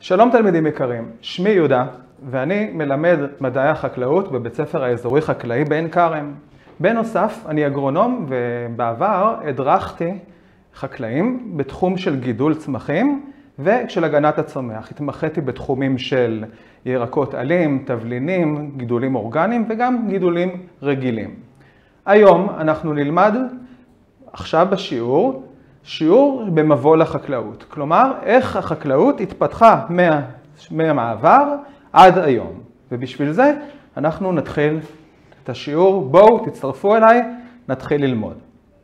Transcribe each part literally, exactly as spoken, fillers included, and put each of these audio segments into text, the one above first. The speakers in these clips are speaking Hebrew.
שלום תלמידים יקרים, שמי יהודה ואני מלמד מדעי החקלאות בבית ספר האזורי חקלאי בעין כרם. בנוסף, אני אגרונום ובעבר הדרכתי חקלאים בתחום של גידול צמחים ושל הגנת הצומח. התמחיתי בתחומים של ירקות עלים, תבלינים, גידולים אורגניים וגם גידולים רגילים. היום אנחנו נלמד עכשיו בשיעור שיעור במבוא לחקלאות. כלומר, איך החקלאות התפתחה מה, מהמעבר עד היום. ובשביל זה אנחנו נתחיל את השיעור. בואו, תצטרפו אליי, נתחיל ללמוד.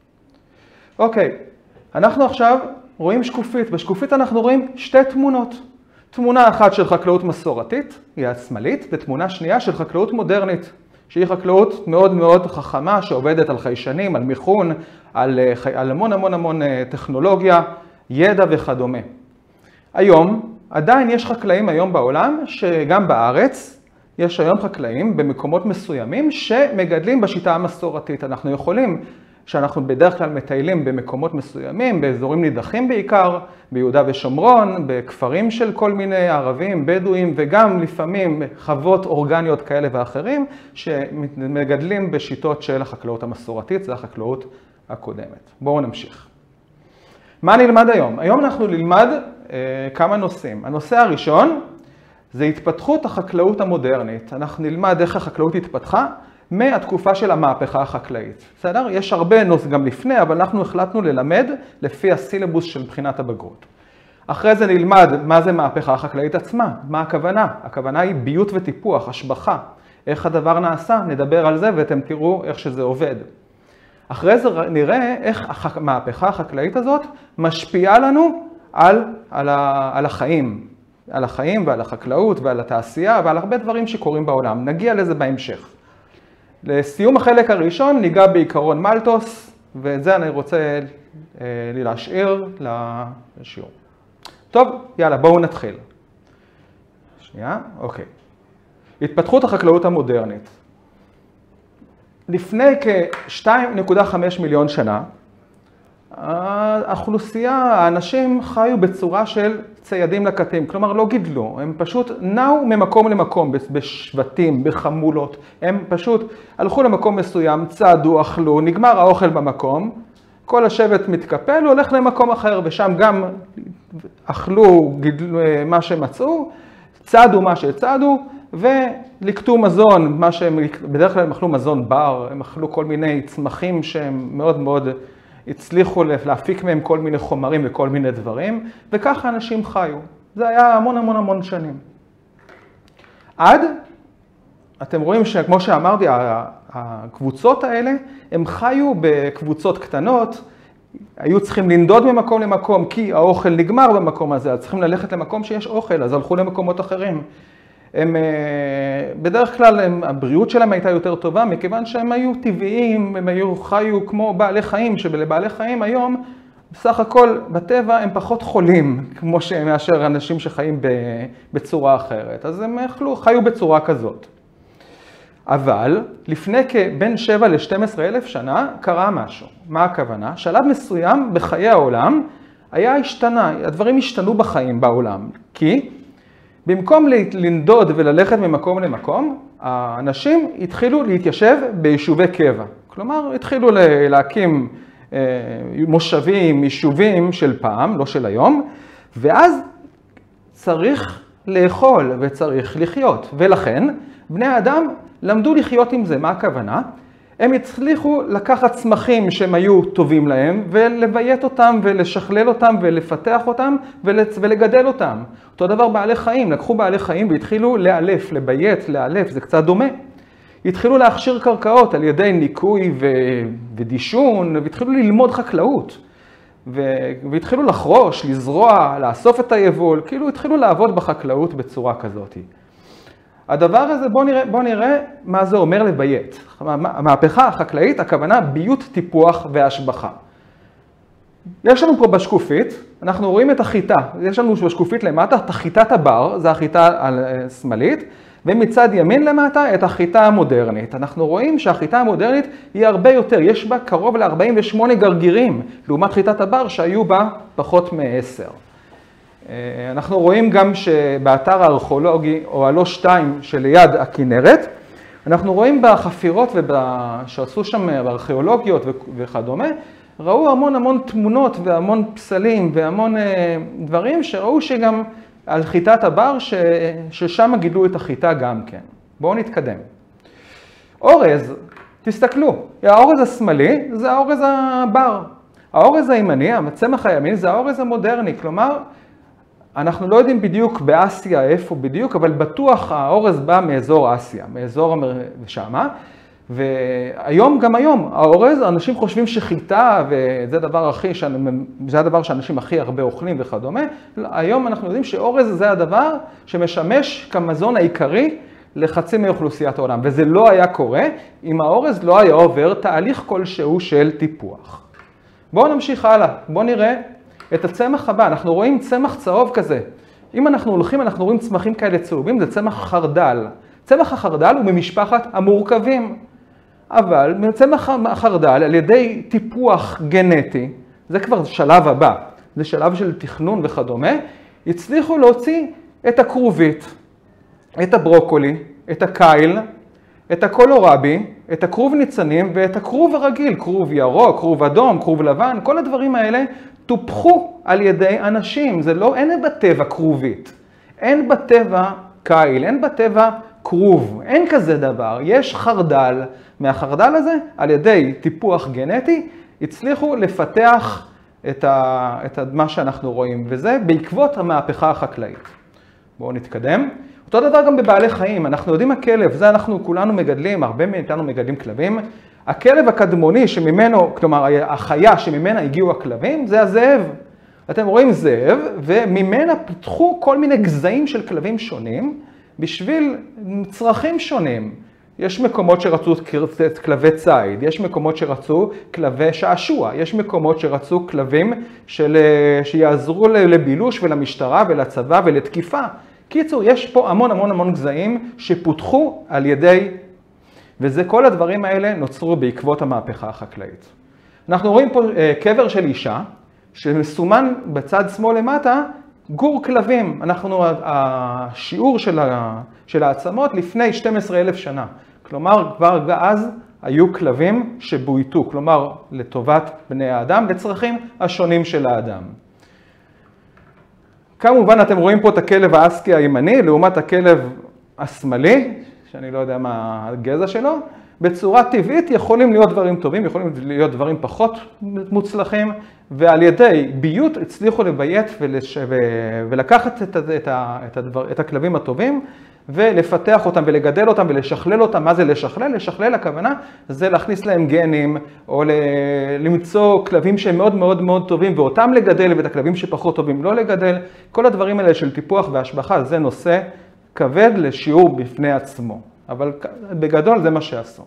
אוקיי, אנחנו עכשיו רואים שקופית. בשקופית אנחנו רואים שתי תמונות. תמונה אחת של חקלאות מסורתית, היא השמאלית, ותמונה שנייה של חקלאות מודרנית, שהיא חקלאות מאוד מאוד חכמה, שעובדת על חיישנים, על מיכון, על, על המון המון המון טכנולוגיה, ידע וכדומה. היום, עדיין יש חקלאים היום בעולם, שגם בארץ, יש היום חקלאים במקומות מסוימים שמגדלים בשיטה המסורתית. אנחנו יכולים, שאנחנו בדרך כלל מטיילים במקומות מסוימים, באזורים נידחים בעיקר, ביהודה ושומרון, בכפרים של כל מיני ערבים, בדואים, וגם לפעמים חוות אורגניות כאלה ואחרים, שמגדלים בשיטות של החקלאות המסורתית, זה החקלאות הקודמת. בואו נמשיך. מה נלמד היום? היום אנחנו נלמד אה, כמה נושאים. הנושא הראשון זה התפתחות החקלאות המודרנית. אנחנו נלמד איך החקלאות התפתחה מהתקופה של המהפכה החקלאית. בסדר? יש הרבה נושאים גם לפני, אבל אנחנו החלטנו ללמד לפי הסילבוס של בחינת הבגרות. אחרי זה נלמד מה זה מהפכה החקלאית עצמה, מה הכוונה. הכוונה היא ביות וטיפוח, השבחה. איך הדבר נעשה, נדבר על זה ואתם תראו איך שזה עובד. אחרי זה נראה איך המהפכה החקלאית הזאת משפיעה לנו על, על, ה, על החיים. על החיים ועל החקלאות ועל התעשייה ועל הרבה דברים שקורים בעולם. נגיע לזה בהמשך. לסיום החלק הראשון ניגע בעיקרון מלטוס, ואת זה אני רוצה אה, להשאיר לשיעור. טוב, יאללה, בואו נתחיל. שנייה, אוקיי. התפתחות החקלאות המודרנית. לפני כ-שתיים נקודה חמש מיליון שנה, האוכלוסייה, האנשים חיו בצורה של ציידים לקטים, כלומר לא גידלו, הם פשוט נעו ממקום למקום, בשבטים, בחמולות, הם פשוט הלכו למקום מסוים, צעדו, אכלו, נגמר האוכל במקום, כל השבט מתקפל, הוא הולך למקום אחר ושם גם אכלו, גידלו מה שמצאו, צעדו מה שצעדו ולקטו מזון, מה שהם, בדרך כלל הם אכלו מזון בר, הם אכלו כל מיני צמחים שהם מאוד מאוד הצליחו להפיק מהם כל מיני חומרים וכל מיני דברים, וככה אנשים חיו. זה היה המון המון המון שנים. עד, אתם רואים שכמו שאמרתי, הקבוצות האלה, הם חיו בקבוצות קטנות, היו צריכים לנדוד ממקום למקום, כי האוכל נגמר במקום הזה, אז צריכים ללכת למקום שיש אוכל, אז הלכו למקומות אחרים. הם, בדרך כלל הם, הבריאות שלהם הייתה יותר טובה, מכיוון שהם היו טבעיים, הם היו חיו כמו בעלי חיים, שבלבעלי חיים היום, בסך הכל בטבע הם פחות חולים, כמו מאשר אנשים שחיים בצורה אחרת. אז הם אכלו, חיו בצורה כזאת. אבל לפני כבין שבע ל-שתים עשרה אלף שנה קרה משהו. מה הכוונה? שלב מסוים בחיי העולם היה השתנה, הדברים השתנו בחיים בעולם, כי במקום לנדוד וללכת ממקום למקום, האנשים התחילו להתיישב ביישובי קבע. כלומר, התחילו להקים מושבים, יישובים של פעם, לא של היום, ואז צריך לאכול וצריך לחיות. ולכן, בני האדם למדו לחיות עם זה. מה הכוונה? הם הצליחו לקחת צמחים שהם היו טובים להם, ולביית אותם ולשכלל אותם ולפתח אותם ולגדל אותם. אותו דבר בעלי חיים, לקחו בעלי חיים והתחילו לאלף, לביית, לאלף, זה קצת דומה. התחילו להכשיר קרקעות על ידי ניקוי ודישון, והתחילו ללמוד חקלאות. והתחילו לחרוש, לזרוע, לאסוף את היבול, כאילו התחילו לעבוד בחקלאות בצורה כזאת. הדבר הזה, בואו נראה, בוא נראה מה זה אומר לביית. המהפכה החקלאית, הכוונה ביות, טיפוח והשבחה. יש לנו פה בשקופית, אנחנו רואים את החיטה. יש לנו בשקופית למטה את חיטת הבר, זה החיטה השמאלית, ומצד ימין למטה את החיטה המודרנית. אנחנו רואים שהחיטה המודרנית היא הרבה יותר, יש בה קרוב ל-ארבעים ושמונה גרגירים, לעומת חיטת הבר שהיו בה פחות מ-עשר. אנחנו רואים גם שבאתר הארכיאולוגי, אוהלו שתיים שליד הכנרת, אנחנו רואים בחפירות שעשו שם בארכיאולוגיות וכדומה, ראו המון המון תמונות והמון פסלים והמון דברים שראו שגם על חיטת הבר, ש... ששם גידלו את החיטה גם כן. בואו נתקדם. אורז, תסתכלו, האורז השמאלי זה האורז הבר. האורז הימני, הצמח הימני, זה האורז המודרני. כלומר, אנחנו לא יודעים בדיוק באסיה איפה בדיוק, אבל בטוח האורז בא מאזור אסיה, מאזור שמה. והיום, גם היום, האורז, אנשים חושבים שחיטה, וזה הדבר הכי, זה הדבר שאנשים הכי הרבה אוכלים וכדומה. היום אנחנו יודעים שאורז זה הדבר שמשמש כמזון העיקרי לחצי מאוכלוסיית העולם. וזה לא היה קורה אם האורז לא היה עובר תהליך כלשהו של טיפוח. בואו נמשיך הלאה, בואו נראה את הצמח הבא. אנחנו רואים צמח צהוב כזה. אם אנחנו הולכים, אנחנו רואים צמחים כאלה צהובים, זה צמח חרדל. צמח החרדל הוא ממשפחת המורכבים. אבל צמח החרדל על ידי טיפוח גנטי, זה כבר שלב הבא, זה שלב של תכנון וכדומה, הצליחו להוציא את הכרובית, את הברוקולי, את הקייל, את הקולורבי, את הכרוב ניצנים ואת הכרוב הרגיל, כרוב ירוק, כרוב אדום, כרוב לבן, כל הדברים האלה טופחו על ידי אנשים, זה לא, אין בטבע כרובית, אין בטבע קייל, אין בטבע כרוב, אין כזה דבר, יש חרדל, מהחרדל הזה על ידי טיפוח גנטי הצליחו לפתח את, ה, את מה שאנחנו רואים, וזה בעקבות המהפכה החקלאית. בואו נתקדם. אותו דבר גם בבעלי חיים, אנחנו יודעים הכלב, זה אנחנו כולנו מגדלים, הרבה מאיתנו מגדלים כלבים. הכלב הקדמוני שממנו, כלומר החיה שממנה הגיעו הכלבים, זה הזאב. אתם רואים זאב, וממנה פיתחו כל מיני גזעים של כלבים שונים, בשביל צרכים שונים. יש מקומות שרצו כלבי ציד, יש מקומות שרצו כלבי שעשוע, יש מקומות שרצו כלבים של, שיעזרו לבילוש ולמשטרה ולצבא ולתקיפה. קיצור, יש פה המון המון המון גזעים שפותחו על ידי, וזה כל הדברים האלה נוצרו בעקבות המהפכה החקלאית. אנחנו רואים פה קבר של אישה, שמסומן בצד שמאל למטה, גור כלבים. אנחנו, השיעור של, ה, של העצמות לפני שנים עשר אלף שנה. כלומר, כבר אז היו כלבים שבויתו, כלומר, לטובת בני האדם, לצרכים השונים של האדם. כמובן, אתם רואים פה את הכלב האסקי הימני, לעומת הכלב השמאלי, שאני לא יודע מה הגזע שלו. בצורה טבעית יכולים להיות דברים טובים, יכולים להיות דברים פחות מוצלחים, ועל ידי ביות הצליחו לביית ולש... ולקחת את, את, את, הדבר... את הכלבים הטובים, ולפתח אותם ולגדל אותם ולשכלל אותם. מה זה לשכלל? לשכלל הכוונה זה להכניס להם גנים, או ל... למצוא כלבים שהם מאוד מאוד מאוד טובים, ואותם לגדל, ואת הכלבים שפחות טובים לא לגדל. כל הדברים האלה של טיפוח והשבחה זה נושא כבד לשיעור בפני עצמו. אבל בגדול זה מה שעשו.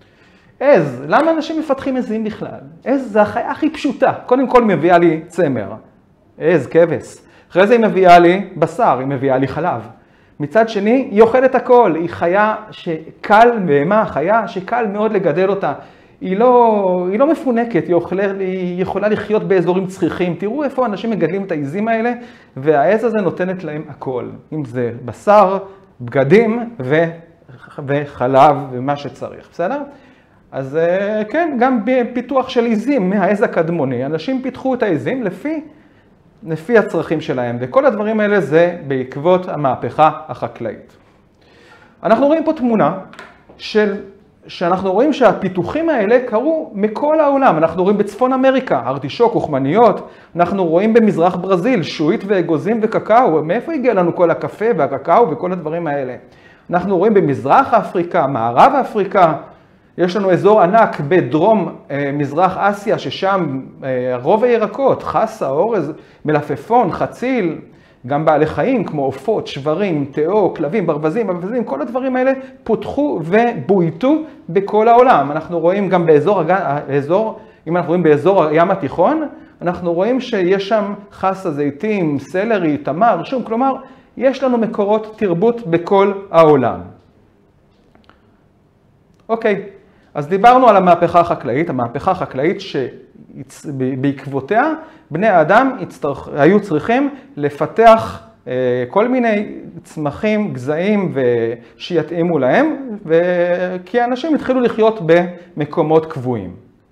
עז, למה אנשים מפתחים עזים בכלל? עז זה החיה הכי פשוטה. קודם כל היא מביאה לי צמר, עז, כבש. אחרי זה היא מביאה לי בשר, היא מביאה לי חלב. מצד שני, היא אוכלת הכל. היא חיה שקל, בהמה, חיה שקל מאוד לגדל אותה. היא לא, היא לא מפונקת, היא, אוכל, היא יכולה לחיות באזורים צריכים. תראו איפה אנשים מגדלים את העזים האלה, והעז הזה נותנת להם הכל. אם זה בשר, בגדים ו... וחלב ומה שצריך, בסדר? אז כן, גם בפיתוח של עזים מהעז הקדמוני, אנשים פיתחו את העזים לפי, לפי הצרכים שלהם, וכל הדברים האלה זה בעקבות המהפכה החקלאית. אנחנו רואים פה תמונה של, שאנחנו רואים שהפיתוחים האלה קרו מכל העולם. אנחנו רואים בצפון אמריקה, ארטישוק, אוכמניות, אנחנו רואים במזרח ברזיל, שועית ואגוזים וקקאו. מאיפה הגיע לנו כל הקפה והקקאו וכל הדברים האלה? אנחנו רואים במזרח אפריקה, מערב אפריקה, יש לנו אזור ענק בדרום אה, מזרח אסיה, ששם אה, רוב הירקות, חסה, אורז, מלפפון, חציל, גם בעלי חיים כמו עופות, שברים, תאו, כלבים, ברווזים, ברווזים, כל הדברים האלה פותחו ובויתו בכל העולם. אנחנו רואים גם באזור, האזור, אם אנחנו רואים באזור הים התיכון, אנחנו רואים שיש שם חסה, זיתים, סלרי, תמר, שום, כלומר, יש לנו מקורות תרבות בכל העולם. אוקיי, אז דיברנו על המהפכה החקלאית, המהפכה החקלאית שבעקבותיה בני האדם יצטרכ... היו צריכים לפתח כל מיני צמחים, גזעים שיתאימו להם, כי האנשים התחילו לחיות במקומות קבועים.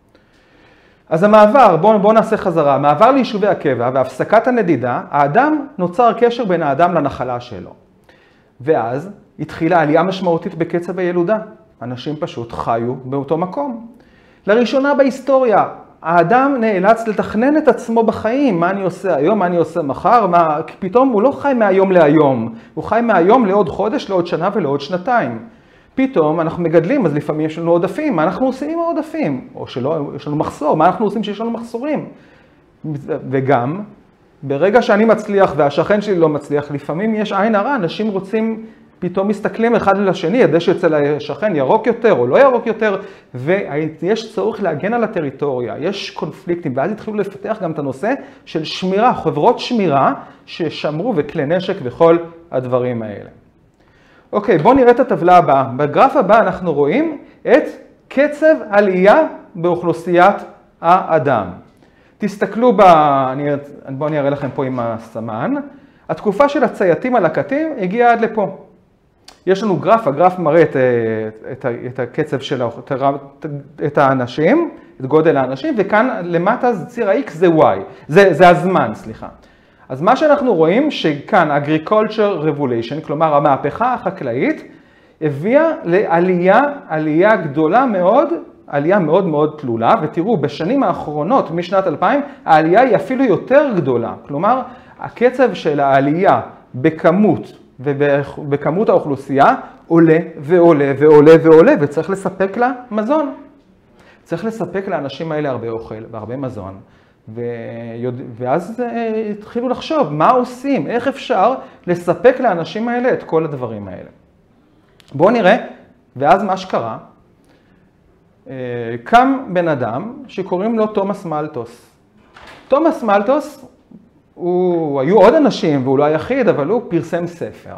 אז המעבר, בואו בוא נעשה חזרה, המעבר ליישובי הקבע והפסקת הנדידה, האדם נוצר קשר בין האדם לנחלה שלו. ואז התחילה עלייה משמעותית בקצב הילודה. אנשים פשוט חיו באותו מקום. לראשונה בהיסטוריה, האדם נאלץ לתכנן את עצמו בחיים, מה אני עושה היום, מה אני עושה מחר, מה... פתאום הוא לא חי מהיום להיום, הוא חי מהיום לעוד חודש, לעוד שנה ולעוד שנתיים. פתאום אנחנו מגדלים, אז לפעמים יש לנו עודפים, מה אנחנו עושים עם העודפים? או שלא, יש לנו מחסור, מה אנחנו עושים שיש לנו מחסורים? וגם, ברגע שאני מצליח והשכן שלי לא מצליח, לפעמים יש עין הרע, אנשים רוצים, פתאום מסתכלים אחד לשני, הדשא אצל השכן ירוק יותר או לא ירוק יותר, ויש צורך להגן על הטריטוריה, יש קונפליקטים, ואז התחילו לפתח גם את הנושא של שמירה, חברות שמירה ששמרו וכלי נשק וכל הדברים האלה. אוקיי, בואו נראה את הטבלה הבאה. בגרף הבא אנחנו רואים את קצב עלייה באוכלוסיית האדם. תסתכלו, ב... בואו אני אראה לכם פה עם הסמן. התקופה של הצייתים הלקטים הגיעה עד לפה. יש לנו גרף, הגרף מראה את, את, את הקצב של את האנשים, את גודל האנשים, וכאן למטה ציר ה-X זה Y, זה, זה הזמן, סליחה. אז מה שאנחנו רואים שכאן agriculture revolution, כלומר המהפכה החקלאית, הביאה לעלייה, עלייה גדולה מאוד, עלייה מאוד מאוד תלולה, ותראו, בשנים האחרונות, משנת אלפיים, העלייה היא אפילו יותר גדולה. כלומר, הקצב של העלייה בכמות ובכמות האוכלוסייה עולה ועולה ועולה ועולה, וצריך לספק לה מזון. צריך לספק לאנשים האלה הרבה אוכל והרבה מזון. ואז התחילו לחשוב מה עושים, איך אפשר לספק לאנשים האלה את כל הדברים האלה. בואו נראה, ואז מה שקרה, קם בן אדם שקוראים לו תומאס מלתוס. תומאס מלתוס, הוא, היו עוד אנשים והוא לא היחיד, אבל הוא פרסם ספר.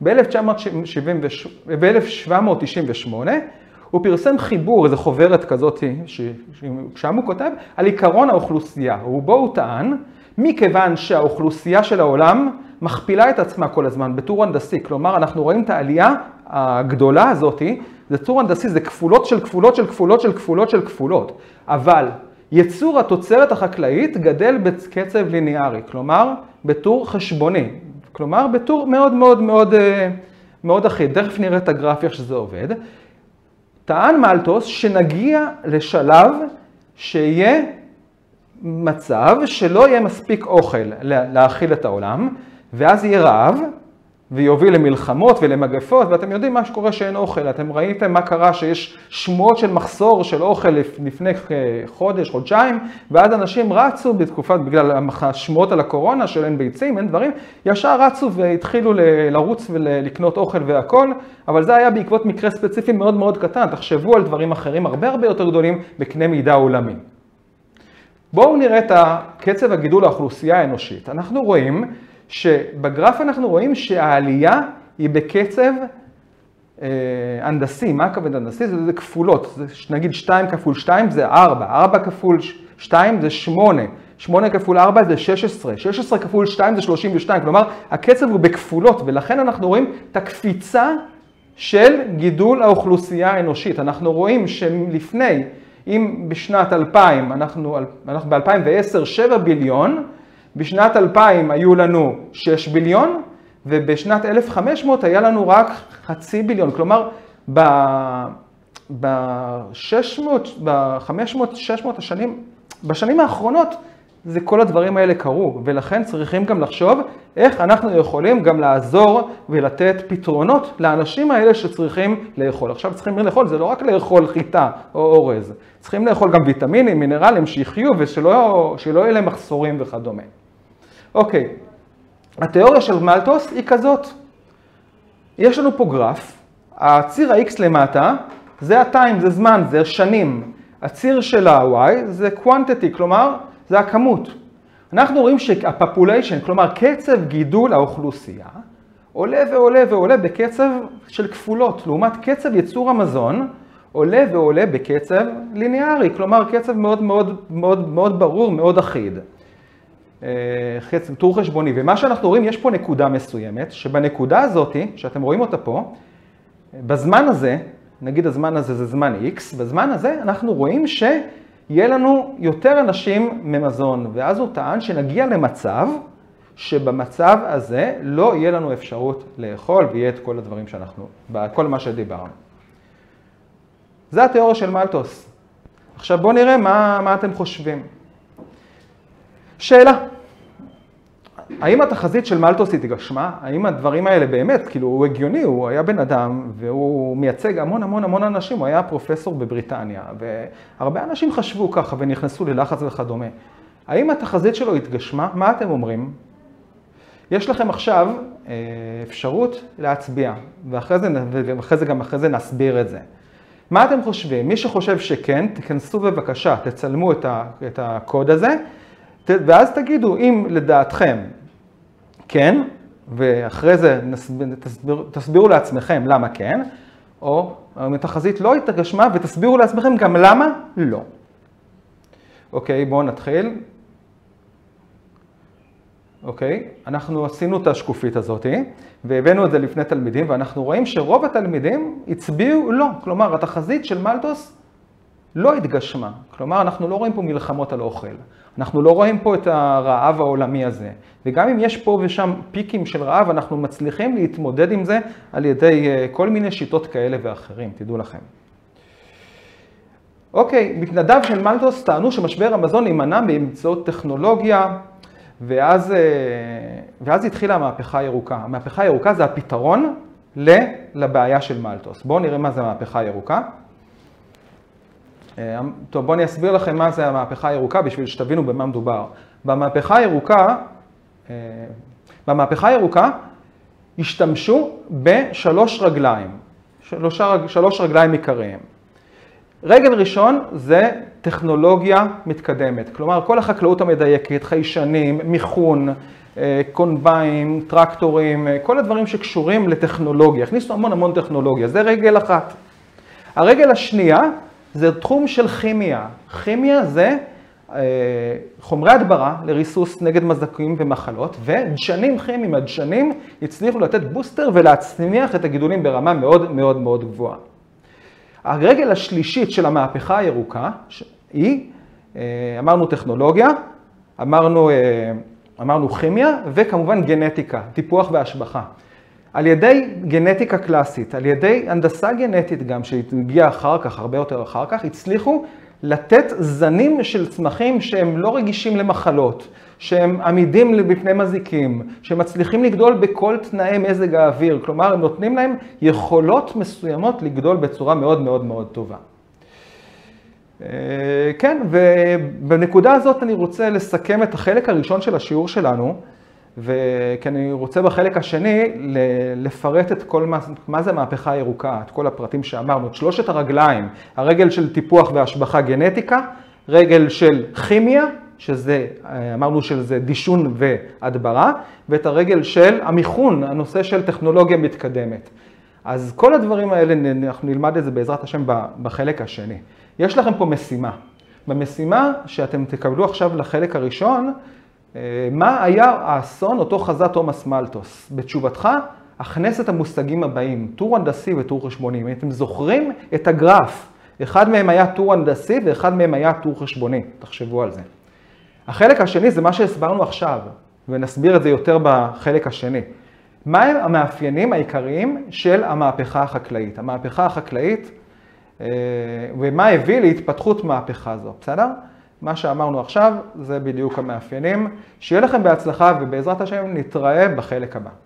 ב-אלף שבע מאות תשעים ושמונה הוא פרסם חיבור, איזו חוברת כזאת, שם הוא כותב על עיקרון האוכלוסייה. ובו הוא טען, מכיוון שהאוכלוסייה של העולם מכפילה את עצמה כל הזמן בטור הנדסי. כלומר, אנחנו רואים את העלייה הגדולה הזאת, זה טור הנדסי, זה כפולות של כפולות של כפולות של כפולות של כפולות. אבל ייצור התוצרת החקלאית גדל בקצב ליניארי, כלומר, בטור חשבוני. כלומר, בטור מאוד מאוד מאוד מאוד אחיד. תכף נראה את הגרף איך שזה עובד. טען מלתוס שנגיע לשלב שיהיה מצב שלא יהיה מספיק אוכל להאכיל את העולם, ואז יהיה רעב, ויוביל למלחמות ולמגפות, ואתם יודעים מה שקורה שאין אוכל. אתם ראיתם מה קרה שיש שמועות של מחסור של אוכל לפני חודש, חודשיים, ואז אנשים רצו בתקופת, בגלל השמועות על הקורונה של אין ביצים, אין דברים, ישר רצו והתחילו לרוץ ולקנות אוכל והכל, אבל זה היה בעקבות מקרה ספציפי מאוד מאוד קטן. תחשבו על דברים אחרים הרבה הרבה יותר גדולים בקנה מידה עולמי. בואו נראה את קצב הגידול האוכלוסייה האנושית. אנחנו רואים שבגרף אנחנו רואים שהעלייה היא בקצב אה, הנדסי. מה הכוונה הנדסי? זה, זה כפולות. זה, נגיד שתיים כפול שתיים זה ארבע, ארבע כפול שתיים זה שמונה, שמונה כפול ארבע זה שש עשרה, שש עשרה כפול שתיים זה שלושים ושתיים. כלומר, הקצב הוא בכפולות, ולכן אנחנו רואים את הקפיצה של גידול האוכלוסייה האנושית. אנחנו רואים שלפני, אם בשנת אלפיים, אנחנו, אנחנו ב-אלפיים ועשר שבע ביליון, בשנת אלפיים היו לנו שש ביליון, ובשנת אלף וחמש מאות היה לנו רק חצי ביליון. כלומר, ב-שש מאות, ב-חמש מאות, שש מאות השנים, בשנים האחרונות, זה כל הדברים האלה קרו, ולכן צריכים גם לחשוב איך אנחנו יכולים גם לעזור ולתת פתרונות לאנשים האלה שצריכים לאכול. עכשיו צריכים לאכול, זה לא רק לאכול חיטה או אורז, צריכים לאכול גם ויטמינים, מינרלים שיחיו ושלא שלא יהיה להם מחסורים וכדומה. אוקיי, התיאוריה של מלתוס היא כזאת. יש לנו פה גרף, הציר ה-X למטה זה ה-time, זה זמן, זה שנים. הציר של ה-Y זה quantity, כלומר זה הכמות. אנחנו רואים שה-population, כלומר קצב גידול האוכלוסייה, עולה ועולה ועולה בקצב של כפולות. לעומת קצב ייצור המזון, עולה ועולה בקצב ליניארי, כלומר קצב מאוד מאוד מאוד מאוד ברור, מאוד אחיד. טור חשבוני, ומה שאנחנו רואים, יש פה נקודה מסוימת, שבנקודה הזאת, שאתם רואים אותה פה, בזמן הזה, נגיד הזמן הזה זה זמן X, בזמן הזה אנחנו רואים שיהיה לנו יותר אנשים ממזון, ואז הוא טען שנגיע למצב, שבמצב הזה לא יהיה לנו אפשרות לאכול, ויהיה את כל הדברים שאנחנו, כל מה שדיברנו. זה התיאוריה של מלתוס. עכשיו בואו נראה מה, מה אתם חושבים. שאלה, האם התחזית של מלתוס התגשמה? האם הדברים האלה באמת, כאילו הוא הגיוני, הוא היה בן אדם והוא מייצג המון המון המון אנשים, הוא היה פרופסור בבריטניה, והרבה אנשים חשבו ככה ונכנסו ללחץ וכדומה. האם התחזית שלו התגשמה? מה אתם אומרים? יש לכם עכשיו אפשרות להצביע, ואחרי זה, ואחרי זה גם אחרי זה נסביר את זה. מה אתם חושבים? מי שחושב שכן, תכנסו בבקשה, תצלמו את, ה, את הקוד הזה, ואז תגידו אם לדעתכם כן, ואחרי זה תסביר, תסבירו לעצמכם למה כן, או התחזית לא התגשמה, ותסבירו לעצמכם גם למה לא. אוקיי, בואו נתחיל. אוקיי, אנחנו עשינו את השקופית הזאת, והבאנו את זה לפני תלמידים, ואנחנו רואים שרוב התלמידים הצביעו לא. כלומר, התחזית של מלתוס לא התגשמה. כלומר, אנחנו לא רואים פה מלחמות על אוכל. אנחנו לא רואים פה את הרעב העולמי הזה. וגם אם יש פה ושם פיקים של רעב, אנחנו מצליחים להתמודד עם זה על ידי כל מיני שיטות כאלה ואחרים, תדעו לכם. אוקיי, מתנדב של מלתוס טענו שמשבר המזון יימנע באמצעות טכנולוגיה, ואז, ואז התחילה המהפכה הירוקה. המהפכה הירוקה זה הפתרון לבעיה של מלתוס. בואו נראה מה זה המהפכה הירוקה. טוב, בואו אני אסביר לכם מה זה המהפכה הירוקה בשביל שתבינו במה מדובר. במהפכה הירוקה, במהפכה הירוקה השתמשו בשלוש רגליים, שלוש, שלוש רגליים עיקריים. רגל ראשון זה טכנולוגיה מתקדמת, כלומר כל החקלאות המדייקת, חיישנים, מיכון, קומביים, טרקטורים, כל הדברים שקשורים לטכנולוגיה, הכניסו המון המון טכנולוגיה, זה רגל אחת. הרגל השנייה זה תחום של כימיה, כימיה זה חומרי הדברה לריסוס נגד מזיקים ומחלות, ודשנים כימיים, הדשנים הצליחו לתת בוסטר ולהצמיח את הגידולים ברמה מאוד מאוד מאוד גבוהה. הרגל השלישית של המהפכה הירוקה היא, אמרנו טכנולוגיה, אמרנו, אמרנו כימיה, וכמובן גנטיקה, טיפוח והשבחה. על ידי גנטיקה קלאסית, על ידי הנדסה גנטית גם, שהגיעה אחר כך, הרבה יותר אחר כך, הצליחו לתת זנים של צמחים שהם לא רגישים למחלות, שהם עמידים בפני מזיקים, שמצליחים לגדול בכל תנאי מזג האוויר, כלומר הם נותנים להם יכולות מסוימות לגדול בצורה מאוד מאוד מאוד טובה. כן, ובנקודה הזאת אני רוצה לסכם את החלק הראשון של השיעור שלנו, וכי אני רוצה בחלק השני לפרט את כל מה, מה זה מהפכה הירוקה, את כל הפרטים שאמרנו, את שלושת הרגליים, הרגל של טיפוח והשבחה גנטיקה, רגל של כימיה, שזה, אמרנו שזה דישון והדברה, ואת הרגל של המיכון, הנושא של טכנולוגיה מתקדמת. אז כל הדברים האלה, אנחנו נלמד את זה בעזרת השם בחלק השני. יש לכם פה משימה. במשימה שאתם תקבלו עכשיו לחלק הראשון, מה היה האסון אותו חזה תומאס מלתוס? בתשובתך, הכנס את המושגים הבאים, טור הנדסי וטור חשבוני. אם אתם זוכרים את הגרף, אחד מהם היה טור הנדסי ואחד מהם היה טור חשבוני. תחשבו על זה. החלק השני זה מה שהסברנו עכשיו, ונסביר את זה יותר בחלק השני. מה הם המאפיינים העיקריים של המהפכה החקלאית? המהפכה החקלאית, ומה הביא להתפתחות מהפכה זו, בסדר? מה שאמרנו עכשיו זה בדיוק המאפיינים. שיהיה לכם בהצלחה ובעזרת השם נתראה בחלק הבא.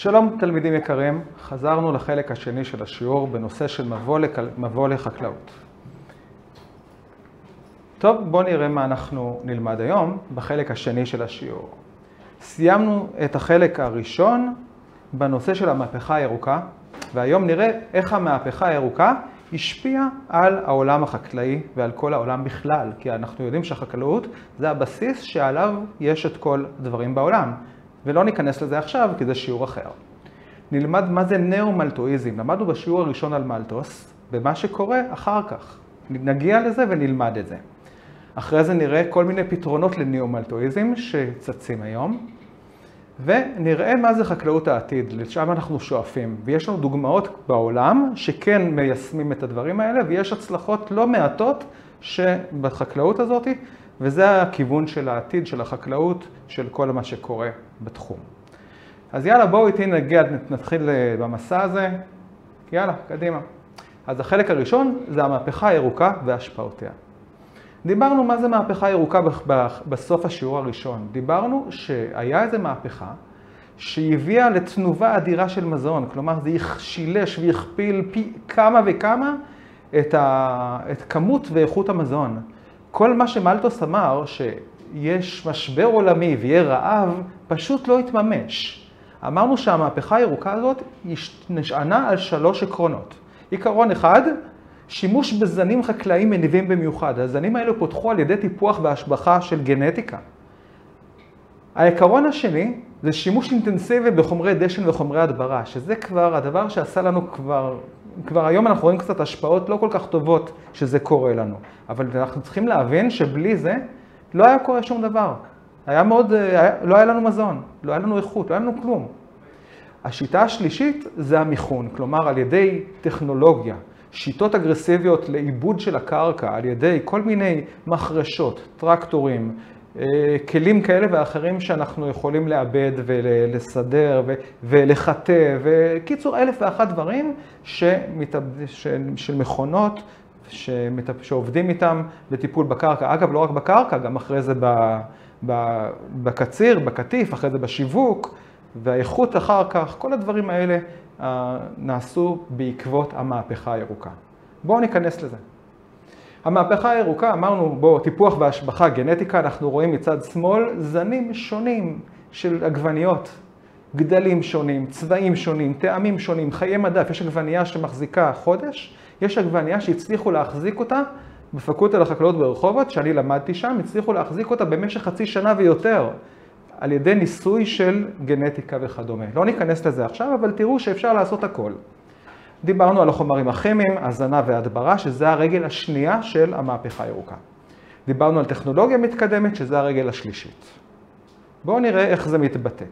שלום תלמידים יקרים, חזרנו לחלק השני של השיעור בנושא של מבוא, לק... מבוא לחקלאות. טוב, בואו נראה מה אנחנו נלמד היום בחלק השני של השיעור. סיימנו את החלק הראשון בנושא של המהפכה הירוקה, והיום נראה איך המהפכה הירוקה השפיעה על העולם החקלאי ועל כל העולם בכלל, כי אנחנו יודעים שהחקלאות זה הבסיס שעליו יש את כל הדברים בעולם. ולא ניכנס לזה עכשיו, כי זה שיעור אחר. נלמד מה זה נאו-מלטואיזם. למדנו בשיעור הראשון על מלטוס, ומה שקורה אחר כך. נגיע לזה ונלמד את זה. אחרי זה נראה כל מיני פתרונות לנאו-מלטואיזם שצצים היום, ונראה מה זה חקלאות העתיד, לשם אנחנו שואפים. ויש לנו דוגמאות בעולם שכן מיישמים את הדברים האלה, ויש הצלחות לא מעטות שבחקלאות הזאת, וזה הכיוון של העתיד, של החקלאות, של כל מה שקורה בתחום. אז יאללה, בואו איתי נגיע, נתחיל במסע הזה. יאללה, קדימה. אז החלק הראשון זה המהפכה הירוקה והשפעותיה. דיברנו מה זה מהפכה ירוקה בסוף השיעור הראשון. דיברנו שהיה איזו מהפכה שהביאה לתנובה אדירה של מזון. כלומר, זה שילש והכפיל פי כמה וכמה את, ה... את כמות ואיכות המזון. כל מה שמלטוס אמר, שיש משבר עולמי ויהיה רעב, פשוט לא יתממש. אמרנו שהמהפכה הירוקה הזאת נשענה על שלוש עקרונות. עיקרון אחד, שימוש בזנים חקלאיים מניבים במיוחד. הזנים האלו פותחו על ידי טיפוח והשבחה של גנטיקה. העיקרון השני, זה שימוש אינטנסיבי בחומרי דשן וחומרי הדברה, שזה כבר הדבר שעשה לנו כבר... כבר היום אנחנו רואים קצת השפעות לא כל כך טובות שזה קורה לנו. אבל אנחנו צריכים להבין שבלי זה לא היה קורה שום דבר. היה מאוד, היה, לא היה לנו מזון, לא היה לנו איכות, לא היה לנו כלום. השיטה השלישית זה המיכון, כלומר על ידי טכנולוגיה, שיטות אגרסיביות לעיבוד של הקרקע, על ידי כל מיני מחרשות, טרקטורים, כלים כאלה ואחרים שאנחנו יכולים לאבד ולסדר ולחטא, וקיצור אלף ואחת דברים של מכונות שעובדים איתם בטיפול בקרקע. אגב, לא רק בקרקע, גם אחרי זה בקציר, בקטיף, אחרי זה בשיווק, והאיכות אחר כך, כל הדברים האלה נעשו בעקבות המהפכה הירוקה. בואו ניכנס לזה. המהפכה הירוקה, אמרנו בו טיפוח והשבחה גנטיקה, אנחנו רואים מצד שמאל זנים שונים של עגבניות, גדלים שונים, צבעים שונים, טעמים שונים, חיי מדף. יש עגבנייה שמחזיקה חודש, יש עגבנייה שהצליחו להחזיק אותה בפקולטה לחקלאות ברחובות, שאני למדתי שם, הצליחו להחזיק אותה במשך חצי שנה ויותר, על ידי ניסוי של גנטיקה וכדומה. לא ניכנס לזה עכשיו, אבל תראו שאפשר לעשות הכל. דיברנו על החומרים הכימיים, הזנה והדברה, שזה הרגל השנייה של המהפכה הירוקה. דיברנו על טכנולוגיה מתקדמת, שזה הרגל השלישית. בואו נראה איך זה מתבטא.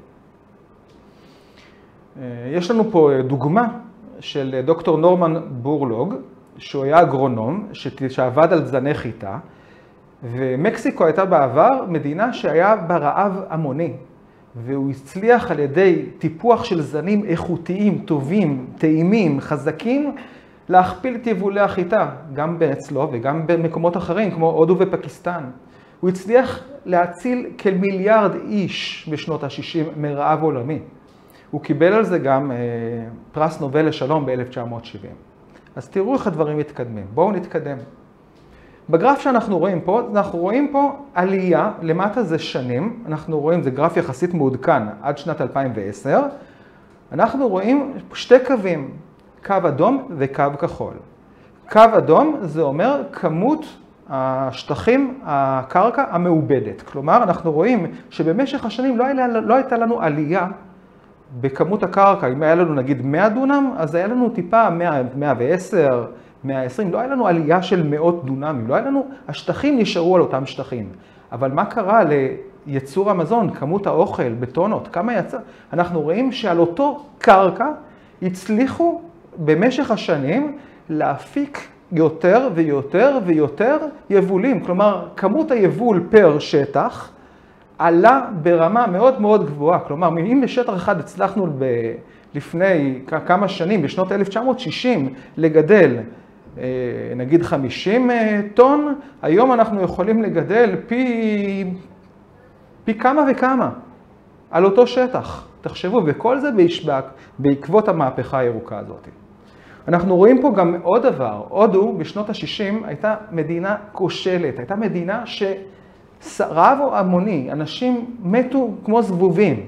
יש לנו פה דוגמה של דוקטור נורמן בורלוג, שהוא היה אגרונום, שעבד על זני חיטה, ומקסיקו הייתה בעבר מדינה שהיה בה רעב המוני. והוא הצליח על ידי טיפוח של זנים איכותיים, טובים, טעימים, חזקים, להכפיל את יבולי החיטה, גם אצלו וגם במקומות אחרים, כמו הודו ופקיסטן. הוא הצליח להציל כמיליארד איש בשנות ה-שישים מרעב עולמי. הוא קיבל על זה גם אה, פרס נובל לשלום ב-אלף תשע מאות שבעים. אז תראו איך הדברים מתקדמים. בואו נתקדם. בגרף שאנחנו רואים פה, אנחנו רואים פה עלייה, למטה זה שנים, אנחנו רואים, זה גרף יחסית מעודכן עד שנת אלפיים ועשר, אנחנו רואים שתי קווים, קו אדום וקו כחול. קו אדום זה אומר כמות השטחים, הקרקע המעובדת. כלומר, אנחנו רואים שבמשך השנים לא, היה, לא הייתה לנו עלייה בכמות הקרקע. אם היה לנו נגיד מאה דונם, אז היה לנו טיפה מאה, מאה ועשר, מאה ועשרים, לא היה לנו עלייה של מאות דונמים, לא היה לנו, השטחים נשארו על אותם שטחים. אבל מה קרה ליצור המזון, כמות האוכל, בטונות, כמה יצא? אנחנו רואים שעל אותו קרקע הצליחו במשך השנים להפיק יותר ויותר ויותר יבולים. כלומר, כמות היבול פר שטח עלה ברמה מאוד מאוד גבוהה. כלומר, אם בשטח אחד הצלחנו ב... לפני כמה שנים, בשנות אלף תשע מאות שישים, לגדל נגיד חמישים טון, היום אנחנו יכולים לגדל פי, פי כמה וכמה על אותו שטח. תחשבו, וכל זה בישבק בעקבות המהפכה הירוקה הזאת. אנחנו רואים פה גם עוד דבר, הודו בשנות ה-שישים הייתה מדינה כושלת, הייתה מדינה שרעב המוני, אנשים מתו כמו זבובים.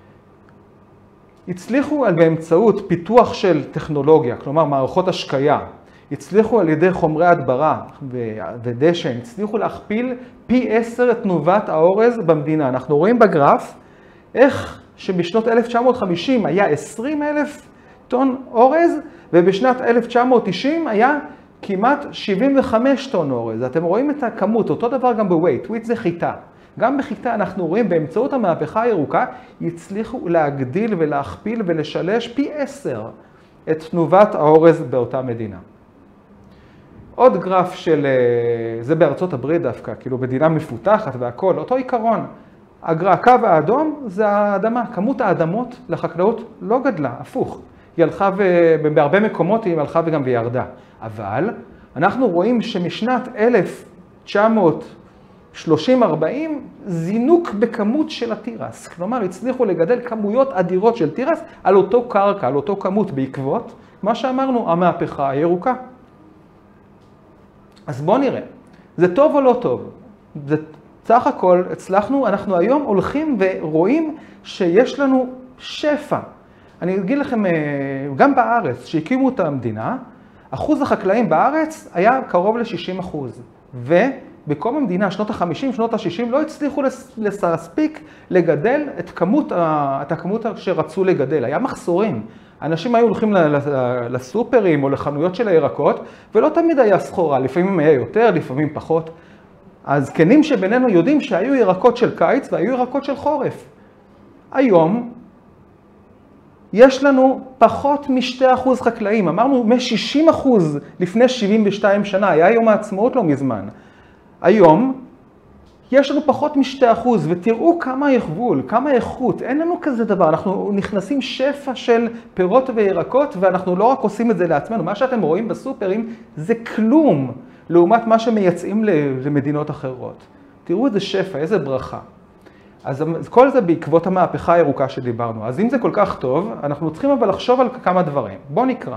הצליחו באמצעות פיתוח של טכנולוגיה, כלומר מערכות השקיה, הצליחו על ידי חומרי הדברה ודשן, הצליחו להכפיל פי עשר את תנובת האורז במדינה. אנחנו רואים בגרף איך שבשנות אלף תשע מאות חמישים היה עשרים אלף טון אורז, ובשנת אלף תשע מאות תשעים היה כמעט שבעים וחמישה טון אורז. אתם רואים את הכמות, אותו דבר גם בווייט, ווייט זה חיטה. גם בחיטה אנחנו רואים באמצעות המהפכה הירוקה, הצליחו להגדיל ולהכפיל ולשלש פי עשר את תנובת האורז באותה מדינה. עוד גרף של, זה בארצות הברית דווקא, כאילו מדינה מפותחת והכל, אותו עיקרון. הקו האדום זה האדמה, כמות האדמות לחקלאות לא גדלה, הפוך. היא הלכה ובהרבה מקומות היא הלכה וגם וירדה. אבל אנחנו רואים שמשנת אלף תשע מאות שלושים ארבעים זינוק בכמות של התירס. כלומר, הצליחו לגדל כמויות אדירות של תירס על אותו קרקע, על אותו כמות בעקבות, מה שאמרנו, המהפכה הירוקה. אז בואו נראה, זה טוב או לא טוב? זה סך הכל הצלחנו, אנחנו היום הולכים ורואים שיש לנו שפע. אני אגיד לכם, גם בארץ, שהקימו את המדינה, אחוז החקלאים בארץ היה קרוב ל-שישים אחוז. ובקום המדינה, שנות ה-חמישים, שנות ה-שישים, לא הצליחו להספיק לגדל את כמות, את הכמות שרצו לגדל. היה מחסורים. אנשים היו הולכים לסופרים או לחנויות של הירקות, ולא תמיד היה סחורה, לפעמים היה יותר, לפעמים פחות. הזקנים שבינינו יודעים שהיו ירקות של קיץ והיו ירקות של חורף. היום יש לנו פחות מ-שני אחוז חקלאים, אמרנו מ-שישים אחוז לפני שבעים ושתיים שנה, היה יום העצמאות לא מזמן. היום יש לנו פחות מ-שני אחוז, ותראו כמה יחבול, כמה איכות, אין לנו כזה דבר, אנחנו נכנסים שפע של פירות וירקות, ואנחנו לא רק עושים את זה לעצמנו, מה שאתם רואים בסופרים זה כלום, לעומת מה שמייצאים למדינות אחרות. תראו איזה שפע, איזה ברכה. אז כל זה בעקבות המהפכה הירוקה שדיברנו. אז אם זה כל כך טוב, אנחנו צריכים אבל לחשוב על כמה דברים. בואו נקרא.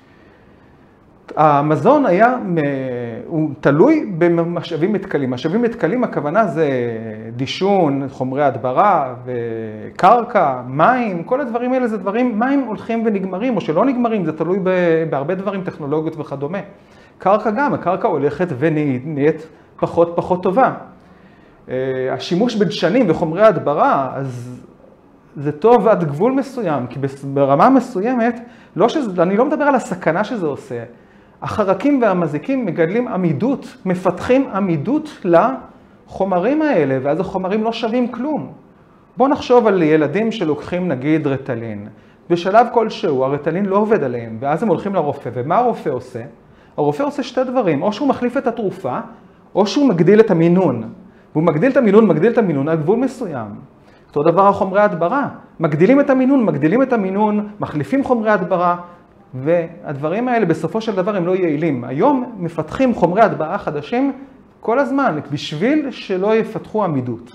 המזון היה, הוא תלוי במשאבים מתכלים. משאבים מתכלים, הכוונה זה דישון, חומרי הדברה וקרקע, מים, כל הדברים האלה זה דברים, מים הולכים ונגמרים או שלא נגמרים, זה תלוי בהרבה דברים, טכנולוגיות וכדומה. קרקע גם, הקרקע הולכת ונהיית פחות פחות טובה. השימוש בדשנים וחומרי הדברה, אז זה טוב עד גבול מסוים, כי ברמה מסוימת, לא שזה, אני לא מדבר על הסכנה שזה עושה, החרקים והמזיקים מגדלים עמידות, מפתחים עמידות לחומרים האלה, ואז החומרים לא שווים כלום. בואו נחשוב על ילדים שלוקחים נגיד רטלין. בשלב כלשהו הרטלין לא עובד עליהם, ואז הם הולכים לרופא, ומה הרופא עושה? הרופא עושה שתי דברים, או שהוא מחליף את התרופה, או שהוא מגדיל את המינון. והוא מגדיל את המינון, מגדיל את המינון על גבול מסוים. אותו דבר החומרי הדברה. מגדילים את המינון, מגדילים את המינון, מחליפים חומרי הדברה, והדברים האלה בסופו של דבר הם לא יעילים. היום מפתחים חומרי הדברה חדשים כל הזמן, בשביל שלא יפתחו עמידות.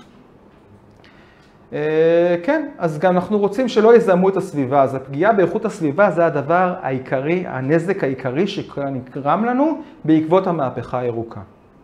כן, אז גם אנחנו רוצים שלא יזהמו את הסביבה, אז הפגיעה באיכות הסביבה זה הדבר העיקרי, הנזק העיקרי שנגרם לנו בעקבות המהפכה הירוקה.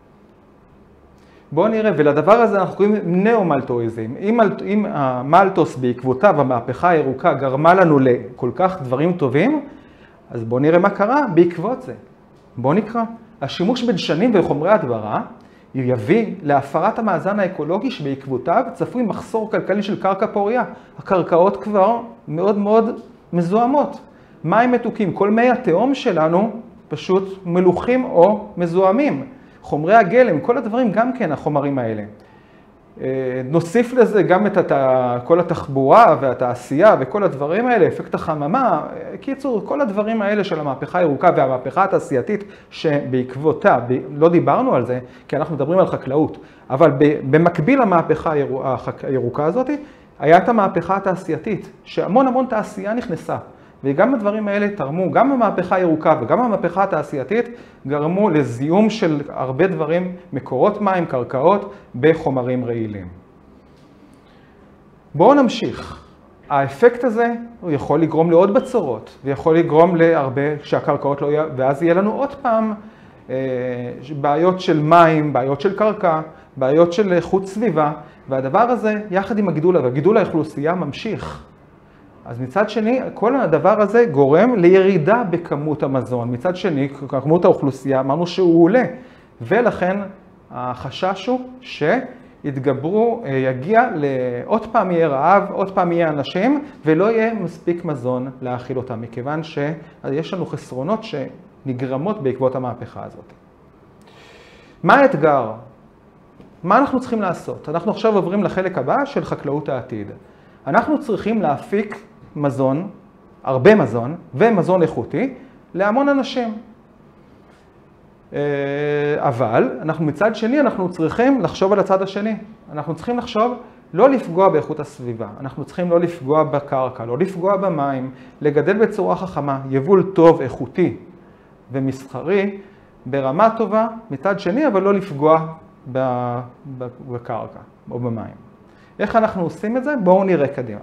בואו נראה, ולדבר הזה אנחנו קוראים נאו-מלטואיזם. אם, אם המלטוס בעקבותיו, המהפכה הירוקה, גרמה לנו לכל כך דברים טובים, אז בואו נראה מה קרה בעקבות זה. בואו נקרא. השימוש בדשנים וחומרי הדברה יביא להפרת המאזן האקולוגי שבעקבותיו צפוי מחסור כלכלי של קרקע פוריה. הקרקעות כבר מאוד מאוד מזוהמות. מים מתוקים, כל מי התהום שלנו פשוט מלוחים או מזוהמים. חומרי הגלם, כל הדברים גם כן החומרים האלה. נוסיף לזה גם את כל התחבורה והתעשייה וכל הדברים האלה, אפקט החממה, קיצור, כל הדברים האלה של המהפכה הירוקה והמהפכה התעשייתית שבעקבותה, לא דיברנו על זה, כי אנחנו מדברים על חקלאות, אבל במקביל למהפכה הירוקה הזאת, היה את המהפכה התעשייתית, שהמון המון תעשייה נכנסה. וגם הדברים האלה תרמו, גם המהפכה הירוקה וגם המהפכה התעשייתית גרמו לזיהום של הרבה דברים, מקורות מים, קרקעות, בחומרים רעילים. בואו נמשיך. האפקט הזה הוא יכול לגרום לעוד בצורות, ויכול לגרום להרבה שהקרקעות לא יהיה, ואז יהיה לנו עוד פעם בעיות של מים, בעיות של קרקע, בעיות של איכות סביבה, והדבר הזה יחד עם הגידול, והגידול האוכלוסייה ממשיך. אז מצד שני, כל הדבר הזה גורם לירידה בכמות המזון. מצד שני, כמות האוכלוסייה, אמרנו שהוא עולה, ולכן החשש הוא שיתגברו, יגיע לעוד פעם יהיה רעב, עוד פעם יהיה אנשים, ולא יהיה מספיק מזון להאכיל אותם, מכיוון שיש לנו חסרונות שנגרמות בעקבות המהפכה הזאת. מה האתגר? מה אנחנו צריכים לעשות? אנחנו עכשיו עוברים לחלק הבא של חקלאות העתיד. אנחנו צריכים להפיק מזון, הרבה מזון, ומזון איכותי, להמון אנשים. אבל אנחנו מצד שני, אנחנו צריכים לחשוב על הצד השני. אנחנו צריכים לחשוב לא לפגוע באיכות הסביבה. אנחנו צריכים לא לפגוע בקרקע, לא לפגוע במים, לגדל בצורה חכמה, יבול טוב, איכותי ומסחרי, ברמה טובה, מצד שני, אבל לא לפגוע בקרקע או במים. איך אנחנו עושים את זה? בואו נראה קדימה.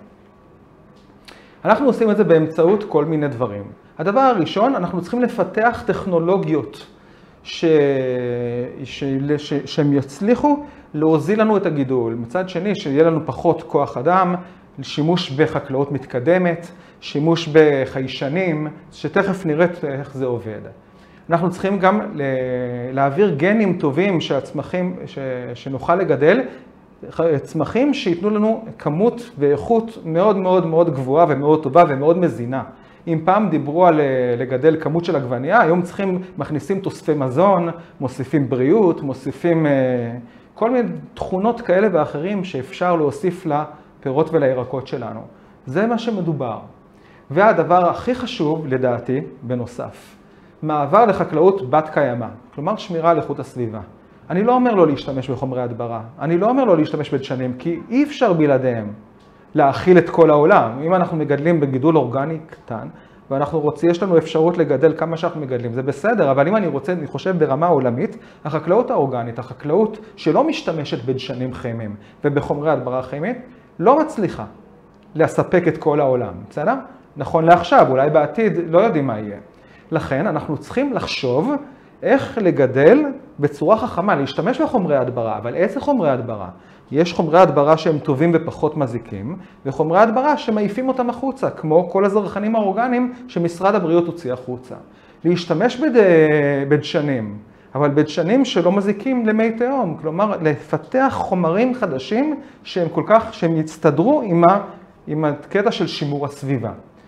אנחנו עושים את זה באמצעות כל מיני דברים. הדבר הראשון, אנחנו צריכים לפתח טכנולוגיות ש... ש... ש... שהם יצליחו להוזיל לנו את הגידול. מצד שני, שיהיה לנו פחות כוח אדם, שימוש בחקלאות מתקדמת, שימוש בחיישנים, שתכף נראית איך זה עובד. אנחנו צריכים גם להעביר גנים טובים שהצמחים, ש... שנוכל לגדל, צמחים שיתנו לנו כמות ואיכות מאוד מאוד מאוד גבוהה ומאוד טובה ומאוד מזינה. אם פעם דיברו על לגדל כמות של עגבנייה, היום צריכים, מכניסים תוספי מזון, מוסיפים בריאות, מוסיפים כל מיני תכונות כאלה ואחרים שאפשר להוסיף לפירות ולירקות שלנו. זה מה שמדובר. והדבר הכי חשוב, לדעתי, בנוסף, מעבר לחקלאות בת קיימא, כלומר שמירה על איכות הסביבה. אני לא אומר לא להשתמש בחומרי הדברה, אני לא אומר לא להשתמש בדשנים, כי אי אפשר בלעדיהם להאכיל את כל העולם. אם אנחנו מגדלים בגידול אורגני קטן, ואנחנו רוצים, יש לנו אפשרות לגדל כמה שאנחנו מגדלים, זה בסדר, אבל אם אני רוצה, אני חושב ברמה עולמית, החקלאות האורגנית, החקלאות שלא משתמשת בדשנים כימיים ובחומרי הדברה כימית, לא מצליחה לספק את כל העולם, בסדר? נכון לעכשיו, אולי בעתיד לא יודעים מה יהיה. לכן אנחנו צריכים לחשוב איך לגדל בצורה חכמה, להשתמש בחומרי הדברה, אבל איזה חומרי הדברה? יש חומרי הדברה שהם טובים ופחות מזיקים, וחומרי הדברה שמעיפים אותם החוצה, כמו כל הזרחנים האורגניים שמשרד הבריאות הוציא החוצה. להשתמש בד... בדשנים, אבל בדשנים שלא מזיקים למי תהום, כלומר לפתח חומרים חדשים שהם כל כך, שהם יצטדרו עם, ה... עם הקטע של שימור הסביבה.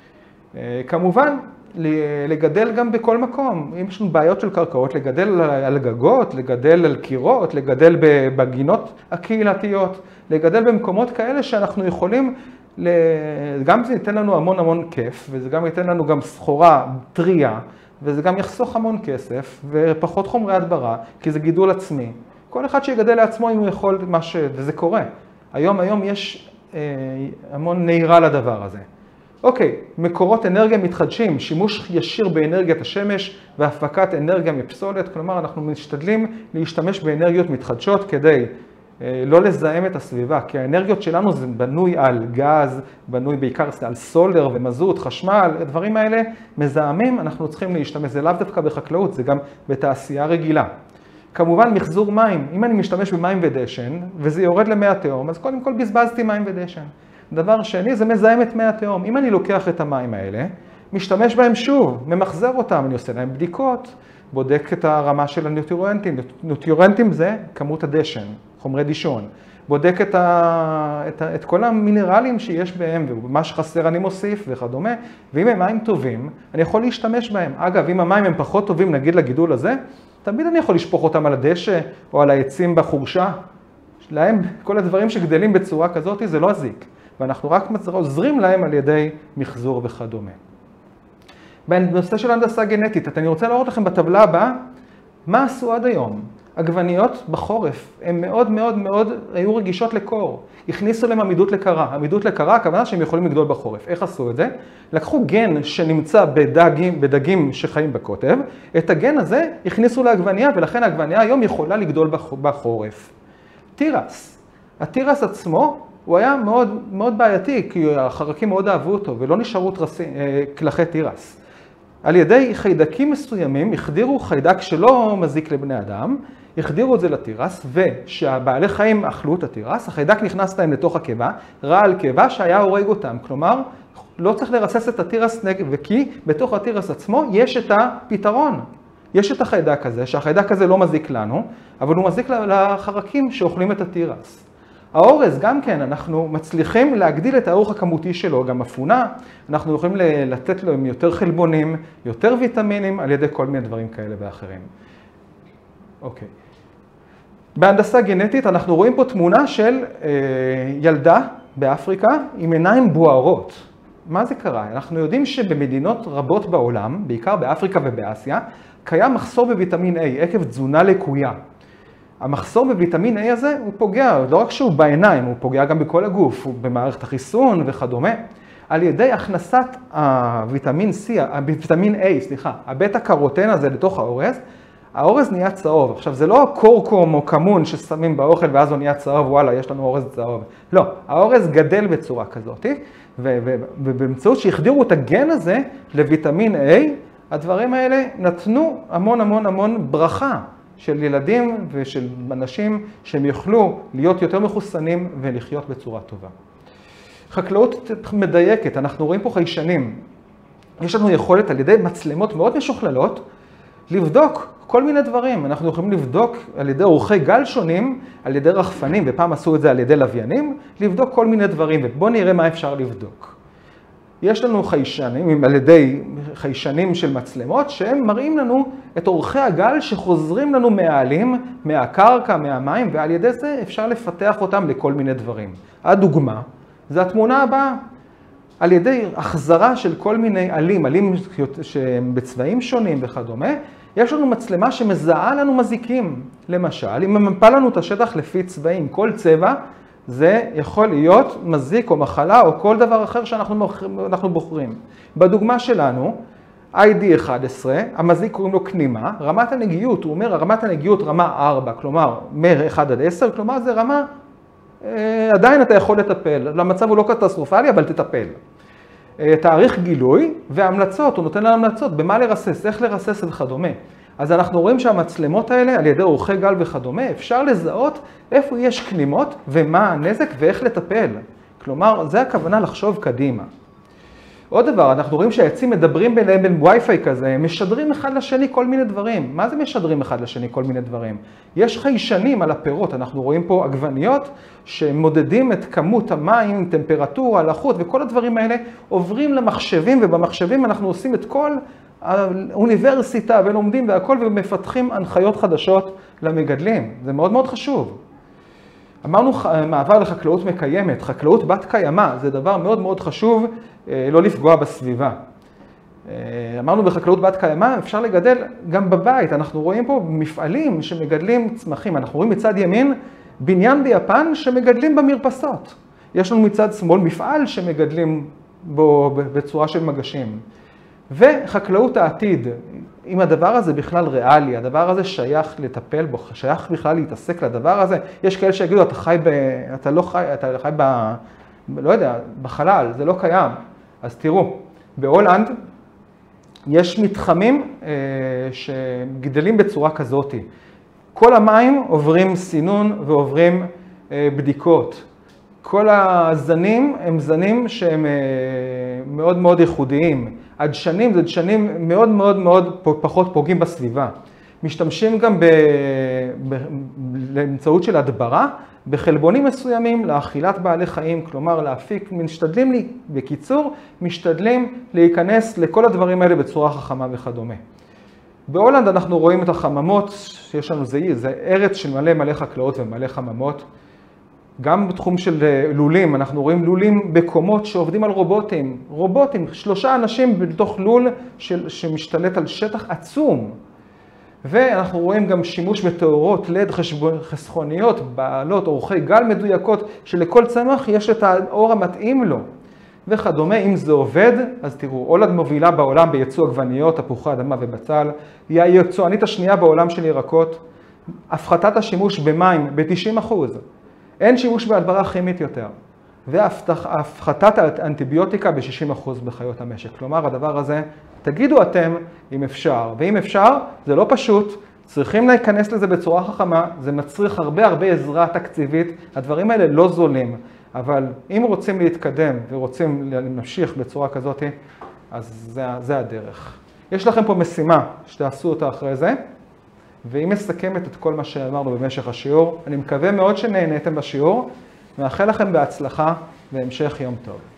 כמובן, לגדל גם בכל מקום. אם יש לנו בעיות של קרקעות, לגדל על גגות, לגדל על קירות, לגדל בגינות הקהילתיות, לגדל במקומות כאלה שאנחנו יכולים, גם זה ייתן לנו המון המון כיף, וזה גם ייתן לנו גם סחורה טריה, וזה גם יחסוך המון כסף, ופחות חומרי הדברה, כי זה גידול עצמי. כל אחד שיגדל לעצמו אם הוא יכול, מה ש... וזה קורה. היום, היום יש אה, המון נהירה לדבר הזה. אוקיי, מקורות אנרגיה מתחדשים, שימוש ישיר באנרגיית השמש והפקת אנרגיה מפסולת, כלומר אנחנו משתדלים להשתמש באנרגיות מתחדשות כדי אה, לא לזהם את הסביבה, כי האנרגיות שלנו זה בנוי על גז, בנוי בעיקר על סולר ומזוט, חשמל, הדברים האלה מזהמים, אנחנו צריכים להשתמש, זה לאו דווקא בחקלאות, זה גם בתעשייה רגילה. כמובן מחזור מים, אם אני משתמש במים ודשן וזה יורד למי התהום, אז קודם כל בזבזתי מים ודשן. דבר שני, זה מזהם את מי התהום. אם אני לוקח את המים האלה, משתמש בהם שוב, ממחזר אותם, אני עושה להם בדיקות, בודק את הרמה של הניוטריאנטים. ניוטריאנטים זה כמות הדשן, חומרי דישון. בודק את, ה... את, ה... את כל המינרלים שיש בהם, ומה שחסר אני מוסיף וכדומה. ואם הם מים טובים, אני יכול להשתמש בהם. אגב, אם המים הם פחות טובים, נגיד לגידול הזה, תמיד אני יכול לשפוך אותם על הדשא או על העצים בחורשה. להם, כל הדברים שגדלים בצורה כזאת, זה לא הזיק. ואנחנו רק עוזרים להם על ידי מחזור וכדומה. בנושא של הנדסה גנטית, אני רוצה להראות לכם בטבלה הבאה, מה עשו עד היום? עגבניות בחורף, הן מאוד מאוד מאוד היו רגישות לקור. הכניסו להם עמידות לקרה. עמידות לקרה, הכוונה שהם יכולים לגדול בחורף. איך עשו את זה? לקחו גן שנמצא בדגים, בדגים שחיים בקוטב, את הגן הזה הכניסו לעגבניה, ולכן העגבניה היום יכולה לגדול בחורף. תירס. התירס עצמו הוא היה מאוד, מאוד בעייתי, כי החרקים מאוד אהבו אותו, ולא נשארו תרסים, קלחי תירס. על ידי חיידקים מסוימים, החדירו חיידק שלא מזיק לבני אדם, החדירו את זה לתירס, ושהבעלי חיים אכלו את התירס, החיידק נכנס להם לתוך הקיבה, רע על קיבה שהיה הורג אותם. כלומר, לא צריך לרסס את התירס, וכי בתוך התירס עצמו יש את הפתרון. יש את החיידק הזה, שהחיידק הזה לא מזיק לנו, אבל הוא מזיק לחרקים שאוכלים את התירס. האורז גם כן, אנחנו מצליחים להגדיל את האורך הכמותי שלו, גם אפונה, אנחנו יכולים לתת לו יותר חלבונים, יותר ויטמינים, על ידי כל מיני דברים כאלה ואחרים. אוקיי. בהנדסה גנטית אנחנו רואים פה תמונה של אה, ילדה באפריקה עם עיניים בוערות. מה זה קרה? אנחנו יודעים שבמדינות רבות בעולם, בעיקר באפריקה ובאסיה, קיים מחסור בוויטמין A עקב תזונה לקויה. המחסור בוויטמין A הזה הוא פוגע, לא רק שהוא בעיניים, הוא פוגע גם בכל הגוף, הוא במערכת החיסון וכדומה. על ידי הכנסת הוויטמין C, הוויטמין A, סליחה, הבטא קרוטן הזה לתוך האורז, האורז נהיה צהוב. עכשיו, זה לא קורקום או כמון ששמים באוכל ואז הוא נהיה צהוב, וואלה, יש לנו אורז צהוב. לא, האורז גדל בצורה כזאת, ובאמצעות שהחדירו את הגן הזה לוויטמין A, הדברים האלה נתנו המון המון המון ברכה של ילדים ושל אנשים שהם יוכלו להיות יותר מחוסנים ולחיות בצורה טובה. חקלאות מדייקת, אנחנו רואים פה חיישנים. יש לנו יכולת על ידי מצלמות מאוד משוכללות לבדוק כל מיני דברים. אנחנו יכולים לבדוק על ידי אורכי גל שונים, על ידי רחפנים, ופעם עשו את זה על ידי לוויינים, לבדוק כל מיני דברים, ובואו נראה מה אפשר לבדוק. יש לנו חיישנים, על ידי חיישנים של מצלמות, שהם מראים לנו את אורכי הגל שחוזרים לנו מהעלים, מהקרקע, מהמים, ועל ידי זה אפשר לפתח אותם לכל מיני דברים. הדוגמה, זה התמונה הבאה. על ידי החזרה של כל מיני עלים, עלים שהם בצבעים שונים וכדומה, יש לנו מצלמה שמזהה לנו מזיקים. למשל, אם ממפה לנו את השטח לפי צבעים, כל צבע, זה יכול להיות מזיק או מחלה או כל דבר אחר שאנחנו בוחרים. בדוגמה שלנו, איי די אחת עשרה, המזיק קוראים לו קנימה, רמת הנגיעות, הוא אומר, רמת הנגיעות רמה ארבע, כלומר, מ-אחת עד עשר, כלומר, זה רמה, אה, עדיין אתה יכול לטפל, המצב הוא לא קטסטרופלי, אבל תטפל. אה, תאריך גילוי והמלצות, הוא נותן לנו המלצות, במה לרסס, איך לרסס וכדומה. אז אנחנו רואים שהמצלמות האלה, על ידי אורכי גל וכדומה, אפשר לזהות איפה יש קנימות ומה הנזק ואיך לטפל. כלומר, זה הכוונה לחשוב קדימה. עוד דבר, אנחנו רואים שהעצים מדברים ביניהם בין וי-פיי כזה, הם משדרים אחד לשני כל מיני דברים. מה זה משדרים אחד לשני כל מיני דברים? יש חיישנים על הפירות, אנחנו רואים פה עגבניות שמודדים את כמות המים, טמפרטורה, לחות וכל הדברים האלה עוברים למחשבים, ובמחשבים אנחנו עושים את כל האוניברסיטה ולומדים והכל ומפתחים הנחיות חדשות למגדלים. זה מאוד מאוד חשוב. אמרנו מעבר לחקלאות מקיימת, חקלאות בת קיימא, זה דבר מאוד מאוד חשוב לא לפגוע בסביבה. אמרנו בחקלאות בת קיימא אפשר לגדל גם בבית, אנחנו רואים פה מפעלים שמגדלים צמחים, אנחנו רואים מצד ימין בניין ביפן שמגדלים במרפסות. יש לנו מצד שמאל מפעל שמגדלים בו בצורה של מגשים. וחקלאות העתיד, אם הדבר הזה בכלל ריאלי, הדבר הזה שייך לטפל בו, שייך בכלל להתעסק לדבר הזה, יש כאלה שיגידו, אתה חי ב... אתה לא חי, אתה חי ב... לא יודע, בחלל, זה לא קיים. אז תראו, בהולנד יש מתחמים אה, שגדלים בצורה כזאת. כל המים עוברים סינון ועוברים אה, בדיקות. כל הזנים הם זנים שהם מאוד מאוד ייחודיים. הדשנים זה דשנים מאוד מאוד מאוד פחות פוגעים בסביבה. משתמשים גם באמצעות של הדברה, בחלבונים מסוימים לאכילת בעלי חיים, כלומר להפיק, משתדלים לי, בקיצור, משתדלים להיכנס לכל הדברים האלה בצורה חכמה וכדומה. בהולנד אנחנו רואים את החממות, יש לנו זה, זה ארץ של מלא מלא חקלאות ומלא חממות. גם בתחום של לולים, אנחנו רואים לולים בקומות שעובדים על רובוטים. רובוטים, שלושה אנשים בתוך לול של, שמשתלט על שטח עצום. ואנחנו רואים גם שימוש בתאורות לד חסכוניות, בעלות אורכי גל מדויקות, שלכל צמח יש את האור המתאים לו. וכדומה, אם זה עובד, אז תראו, הולנד מובילה בעולם בייצוא עגבניות, תפוחי אדמה ובצל. היא היצואנית השנייה בעולם של ירקות. הפחתת השימוש במים ב-תשעים אחוז. אין שימוש בהדברה כימית יותר. והפחתת האנטיביוטיקה ב-שישים אחוז בחיות המשק. כלומר, הדבר הזה, תגידו אתם אם אפשר, ואם אפשר, זה לא פשוט, צריכים להיכנס לזה בצורה חכמה, זה מצריך הרבה הרבה עזרה תקציבית, הדברים האלה לא זולים, אבל אם רוצים להתקדם ורוצים להמשיך בצורה כזאת, אז זה, זה הדרך. יש לכם פה משימה שתעשו אותה אחרי זה, והיא מסכמת את כל מה שאמרנו במשך השיעור. אני מקווה מאוד שנהניתם בשיעור, מאחל לכם בהצלחה והמשך יום טוב.